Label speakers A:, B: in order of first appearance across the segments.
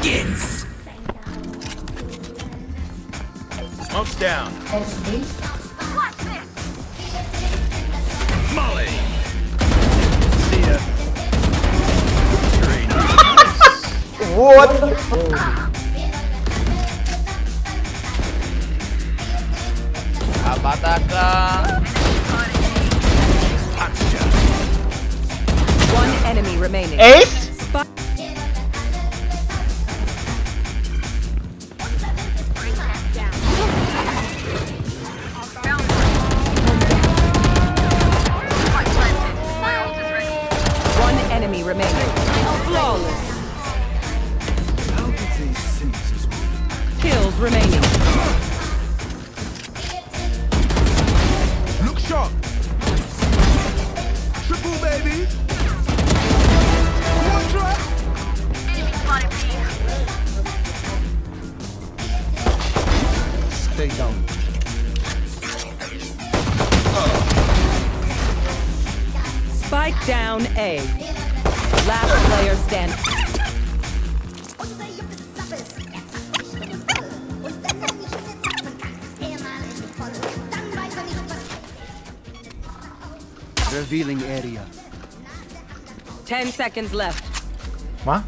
A: begins. Smoke's down. Molly. See ya.
B: What?
C: Apataka.
D: One enemy remaining.
B: Ace?
D: One enemy remaining. Flawless. Kills remaining.
A: Look sharp. Triple baby. Quadra. Stay down.
D: Spike down A. Last player standing.
A: Revealing area.
D: 10 seconds left.
B: מה?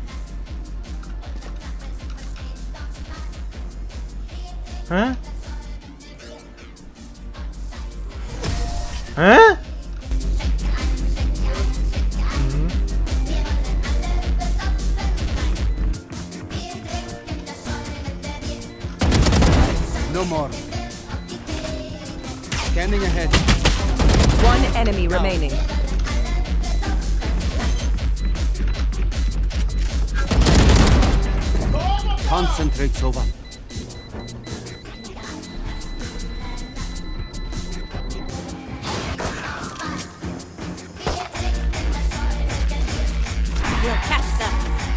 A: No more. Scanning ahead.
D: One enemy remaining.
A: Concentrate, Sova.
D: We'll catch them.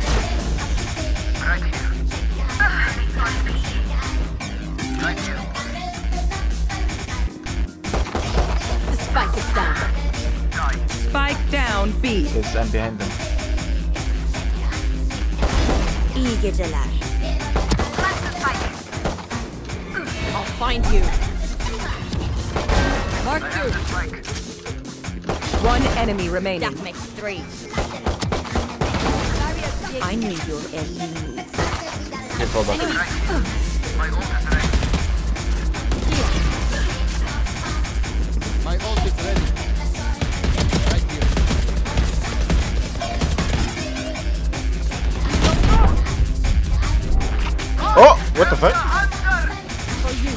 D: The spike is down. Spike down B.
B: Yes, I'm behind them.
D: İyi geceler. I'll find you. Mark two. One enemy remaining. That makes 3. I need your enemy.
B: Careful back.
A: My ult is ready. Right here.
B: Oh! What the fuck?
D: For you.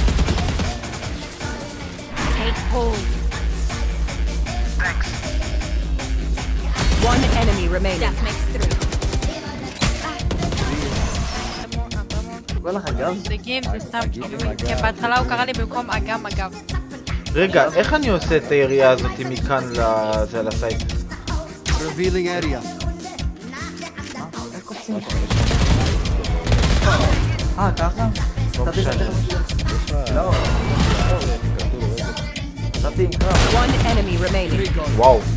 D: Take hold.
A: Thanks.
D: One enemy remaining. That makes 3.
C: זה גיים, זה סתם כאילו, כן, בהתחלה הוא קרא לי במקום אגם אגב.
B: רגע, איך אני עושה את הירייה הזאת מכאן לזה, לסייט?
A: Revealing area.
E: ככה? לא.
D: One enemy remaining.
B: וואו.